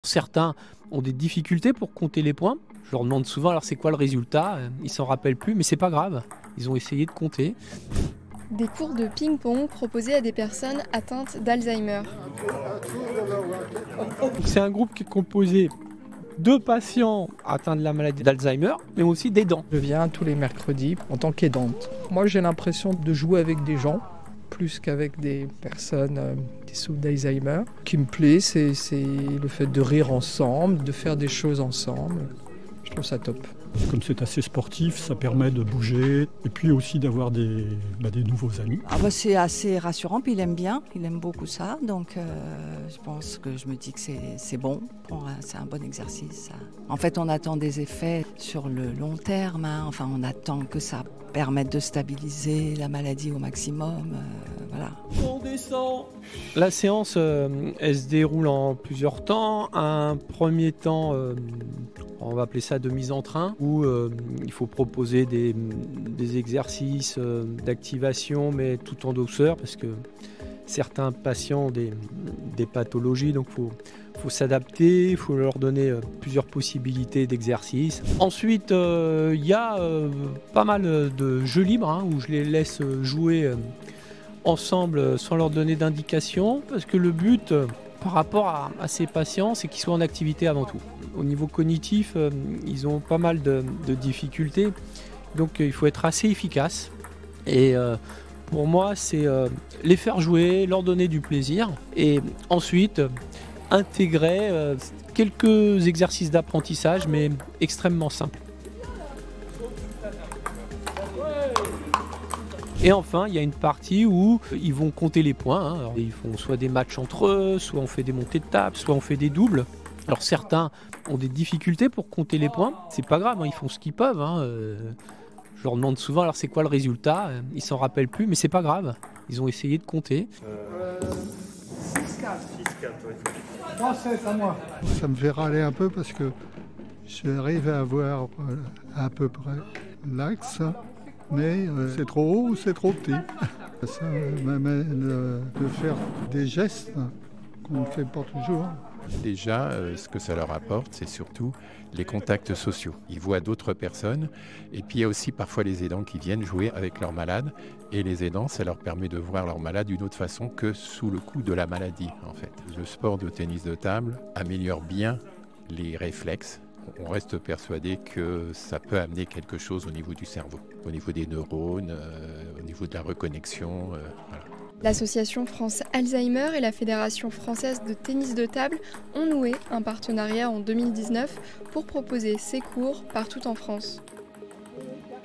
certains ont des difficultés pour compter les points. Je leur demande souvent alors c'est quoi le résultat, ils s'en rappellent plus, mais c'est pas grave, ils ont essayé de compter. Des cours de ping-pong proposés à des personnes atteintes d'Alzheimer. C'est un groupe qui est composé de patients atteints de la maladie d'Alzheimer, mais aussi d'aidants. Je viens tous les mercredis en tant qu'aidante. Moi, j'ai l'impression de jouer avec des gens, plus qu'avec des personnes qui souffrent d'Alzheimer. Ce qui me plaît, c'est le fait de rire ensemble, de faire des choses ensemble. Je trouve ça top. Comme c'est assez sportif, ça permet de bouger et puis aussi d'avoir des nouveaux amis. C'est assez rassurant, puis il aime beaucoup ça, donc je me dis que c'est bon, c'est un bon exercice. Ça. En fait, on attend des effets sur le long terme, on attend que ça permette de stabiliser la maladie au maximum, voilà. On descend. La séance, elle se déroule en plusieurs temps. Un premier temps, on va appeler ça de mise en train, où il faut proposer des exercices d'activation, mais tout en douceur, parce que certains patients ont des pathologies, donc il faut s'adapter, il faut leur donner plusieurs possibilités d'exercices. Ensuite, il y a pas mal de jeux libres, où je les laisse jouer ensemble sans leur donner d'indication, parce que le but par rapport à ces patients, c'est qu'ils soient en activité avant tout. Au niveau cognitif, ils ont pas mal de difficultés, donc il faut être assez efficace. Et pour moi, c'est les faire jouer, leur donner du plaisir, et ensuite intégrer quelques exercices d'apprentissage, mais extrêmement simples. Et enfin, il y a une partie où ils vont compter les points. Alors, ils font soit des matchs entre eux, soit on fait des montées de table, soit on fait des doubles. Alors certains ont des difficultés pour compter les points. C'est pas grave, ils font ce qu'ils peuvent. Je leur demande souvent alors c'est quoi le résultat. Ils s'en rappellent plus, mais c'est pas grave. Ils ont essayé de compter. 3-7 à moi. Ça me fait râler un peu parce que j'arrive à avoir à peu près l'axe. Mais c'est trop haut ou c'est trop petit. Ça m'amène de faire des gestes qu'on ne fait pas toujours. Déjà, ce que ça leur apporte, c'est surtout les contacts sociaux. Ils voient d'autres personnes et puis il y a aussi parfois les aidants qui viennent jouer avec leurs malades. Et les aidants, ça leur permet de voir leurs malades d'une autre façon que sous le coup de la maladie, en fait. Le sport de tennis de table améliore bien les réflexes. On reste persuadé que ça peut amener quelque chose au niveau du cerveau, au niveau des neurones, au niveau de la reconnexion. Voilà. L'association France Alzheimer et la Fédération française de tennis de table ont noué un partenariat en 2019 pour proposer ces cours partout en France.